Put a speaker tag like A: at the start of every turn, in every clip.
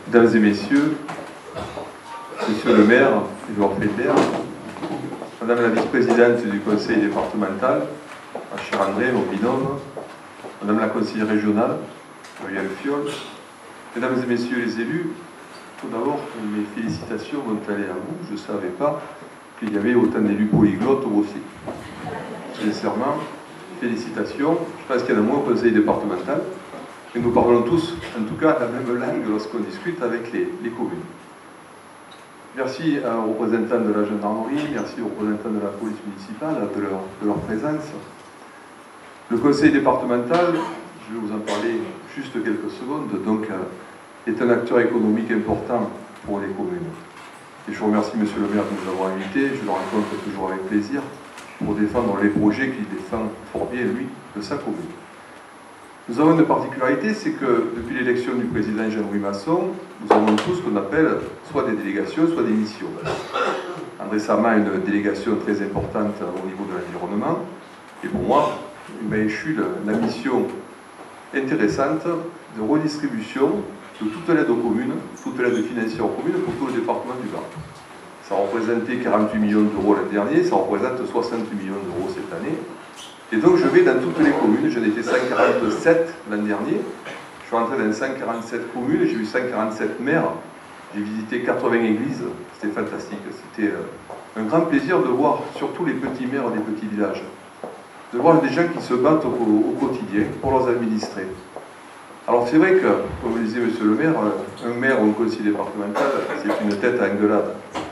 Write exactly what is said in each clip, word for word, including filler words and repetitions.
A: Mesdames et messieurs, Monsieur le maire, Édouard Feller, Madame la vice-présidente du conseil départemental, ma chère André, mon binôme, Madame la conseillère régionale, Muriel Fiol, Mesdames et messieurs les élus, tout d'abord, mes félicitations vont aller à vous. Je ne savais pas qu'il y avait autant d'élus polyglottes au Bossé. Sincèrement, félicitations. Je pense qu'il y en a moins au conseil départemental. Et nous parlons tous, en tout cas, la même langue lorsqu'on discute avec les, les communes. Merci aux représentants de la gendarmerie, merci aux représentants de la police municipale de leur, de leur présence. Le conseil départemental, je vais vous en parler juste quelques secondes, donc est un acteur économique important pour les communes. Et je vous remercie, monsieur le maire, de nous avoir invités. Je le rencontre toujours avec plaisir pour défendre les projets qu'il défend fort bien, lui, de sa commune. Nous avons une particularité, c'est que depuis l'élection du président Jean-Louis Masson, nous avons tous ce qu'on appelle soit des délégations, soit des missions. André Sama a une délégation très importante au niveau de l'environnement, et pour moi, il m'a échu la mission intéressante de redistribution de toute l'aide aux communes, toute l'aide financière aux communes pour tout le département du Var. Ça représentait quarante-huit millions d'euros l'an dernier, ça représente soixante millions d'euros cette année. Et donc je vais dans toutes les communes, j'en ai fait cent quarante-sept l'an dernier, je suis rentré dans cent quarante-sept communes, j'ai eu cent quarante-sept maires, j'ai visité quatre-vingts églises, c'était fantastique, c'était un grand plaisir de voir surtout les petits maires des petits villages, de voir des gens qui se battent au, au quotidien pour leurs administrés. Alors c'est vrai que, comme le disait monsieur le maire, un maire ou un conseiller départemental, c'est une tête à engueulade.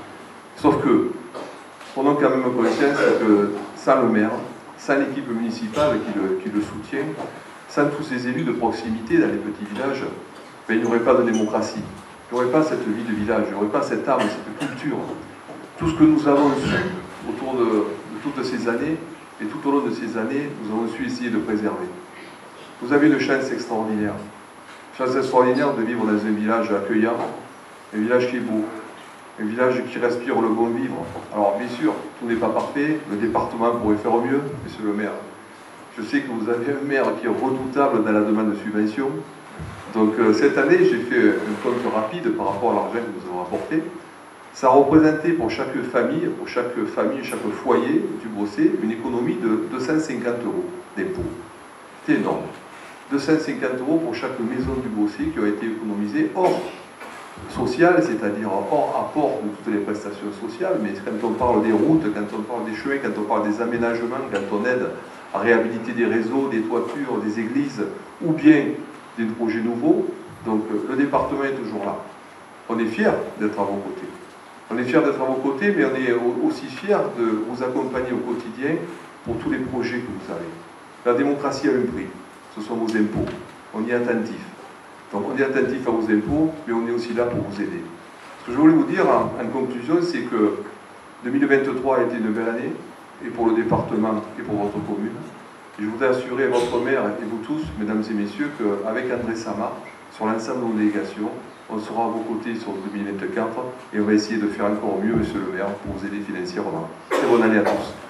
A: Sauf que, prenons quand même conscience que sans le maire, sans l'équipe municipale qui le, qui le soutient, sans tous ces élus de proximité dans les petits villages, ben, il n'y aurait pas de démocratie. Il n'y aurait pas cette vie de village, il n'y aurait pas cette âme, cette culture. Tout ce que nous avons su autour de, de toutes ces années, et tout au long de ces années, nous avons su essayer de préserver. Vous avez une chance extraordinaire. Une chance extraordinaire de vivre dans un village accueillant, un village qui est beau, un village qui respire le bon vivre. Alors bien sûr, tout n'est pas parfait, le département pourrait faire mieux, monsieur le maire. Je sais que vous avez un maire qui est redoutable dans la demande de subvention. Donc euh, cette année, j'ai fait un compte rapide par rapport à l'argent que nous avons apporté. Ça a représenté pour chaque famille, pour chaque famille, chaque foyer du Bossé, une économie de deux cent cinquante euros d'impôts. C'est énorme. deux cent cinquante euros pour chaque maison du Bossé qui a été économisée hors social, c'est-à-dire hors apport de toutes les prestations sociales, mais quand on parle des routes, quand on parle des chemins, quand on parle des aménagements, quand on aide à réhabiliter des réseaux, des toitures, des églises, ou bien des projets nouveaux, donc le département est toujours là. On est fiers d'être à vos côtés. On est fiers d'être à vos côtés, mais on est aussi fiers de vous accompagner au quotidien pour tous les projets que vous avez. La démocratie a un prix, ce sont vos impôts. On y est attentif. Donc on est attentif à vos impôts, mais on est aussi là pour vous aider. Ce que je voulais vous dire en, en conclusion, c'est que deux mille vingt-trois a été une belle année, et pour le département et pour votre commune. Et je voudrais assurer votre maire et vous tous, mesdames et messieurs, qu'avec André Sama, sur l'ensemble de nos délégations, on sera à vos côtés sur deux mille vingt-quatre et on va essayer de faire encore mieux, monsieur le maire, pour vous aider financièrement. Très bonne année à tous.